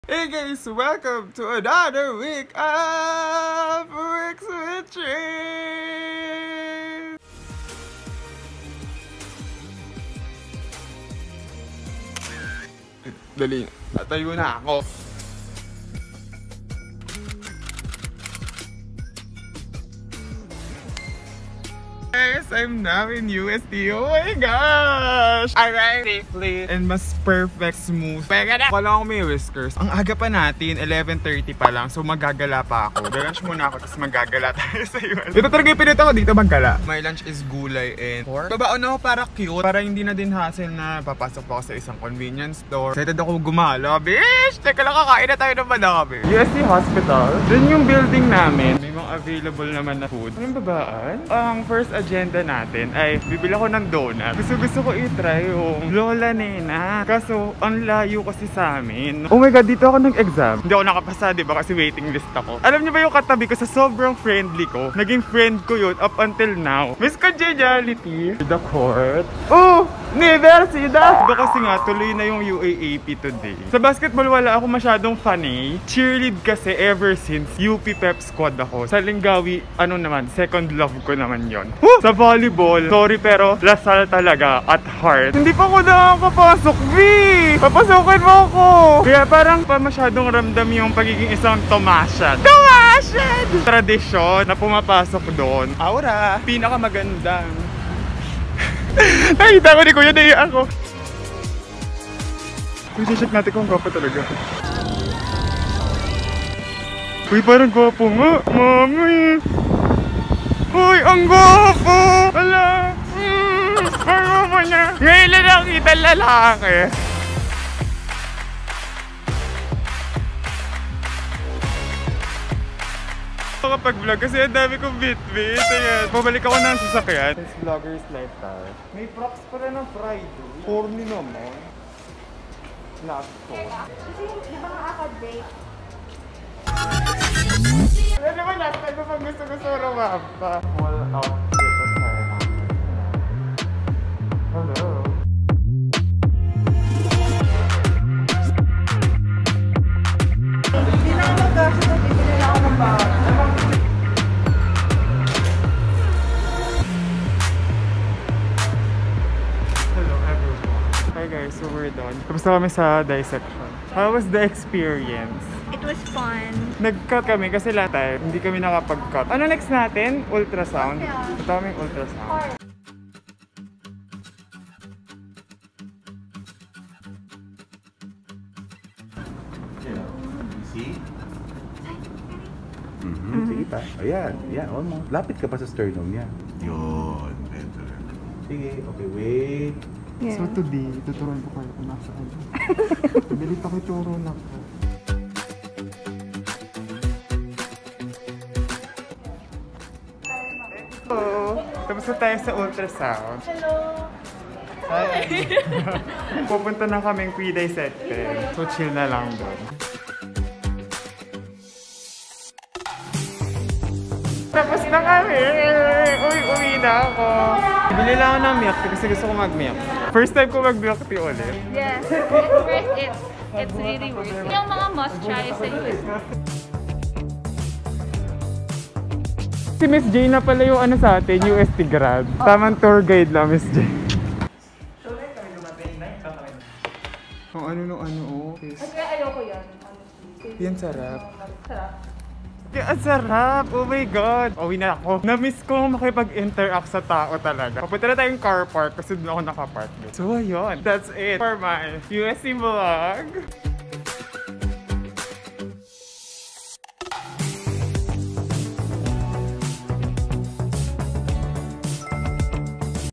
Hey guys, welcome to another week of Weeks with Trace! Dali, tatayo na ako. Guys, I'm now in UST. Oh my gosh! Alright, safely and mas perfect smooth. Pega na! Wala akong may whiskers. Ang aga pa natin, 11:30 pa lang. So magagala pa ako. Lunch muna ako, tapos magagala tayo sa UST. Ito talaga yung pinito ko dito magala. My lunch is gulay and pork. Babaon ako para cute. Para hindi na din hassle na papasok pa ako sa isang convenience store. Excited ako gumala. Bish! Teka lang, kakain na tayo ng madami. UST Hospital. Dun yung building namin. May mga available naman na food. Anong babaan? Ang first agenda natin ay bibili ako ng donut. Gusto ko i-try yung Lola Nena. Kaso, ang layo kasi sa amin. Oh my god, dito ako nag-exam. Hindi ako nakapasa, diba? Kasi waiting list ako. Alam niyo ba yung katabi ko sa sobrang friendly ko? Naging friend ko yun up until now. Miss Congeniality. The court. Oh! Universidad! Diba kasi nga, tuloy na yung UAAP today. Sa basketball, wala ako masyadong funny. Cheerlead kasi ever since UP Pep Squad ako. Sa Lingawi, ano naman, second love ko naman yon. Sa volleyball, sorry pero Lasal talaga at heart. Hindi pa ako nakakapasok, V! Papasokin mo ako! Kaya parang pa masyadong ramdam yung pagiging isang Tomasian. Tomasian! Tradisyon na pumapasok doon. Aura! Pinakamagandang. Nakita ko ni Kuya, naiya ako. Uy, check natin kung gwapo talaga. Uy, parang gwapo nga. Mami! Uy, ang gwapo! Hala! Ang gwapo niya! Ngayon lang nakita lalaki. Kapag-vlog kasi ang dami kong bit-bit. Ayan. Pabalik ako ng sasakyan. It's vlogger's lifestyle. May props pala ng Friday. Corny naman. Last call. Kasi di ba nga ako date? Ano naman last time ko pag gusto rumapa. Full outfit at tayo. Hello. Hindi na ako mag-gasyo kung bibili na ako ng bawat. Hello everyone. Hi guys, so we're done. Tapos na kami sa dissection. How was the experience? It was fun. Nag-cut kami kasi last time hindi kami nakapag-cut. Ano next natin? Ultrasound? Ito kaming ultrasound. See? Sige pa. Ayan. Ayan. Almost. Lapit ka pa sa sternum niya. Yun. Better. Sige. Okay, wait. Yeah. So today, tuturuan ko kayo kung nasaan. Bilit ako ituro na ko. Hello! Tapos na tayo sa ultrasound. Hello! Hi! Pupunta na kaming pre-dissected. So chill na lang doon. Tapos na kami! Uwi na ako! Bibili lang ako ng milk tea kasi gusto ko mag-milk. First time ko mag-milk tea ulit. Yes, it's really worth it. Yung mga must try sa US. Si Miss J na pala yung ano sa atin, UST grad. Tamang tour guide lang, Miss J. Kung ano nung ano, oh. Kaya ayoko yan. Yan sarap. Sarap. Ang sarap! Oh my God! Uwi na ako. Na-miss ko makipag-interact sa tao talaga. Papunta na tayong car park kasi doon ako nakapark. So ayun, that's it for my UST vlog.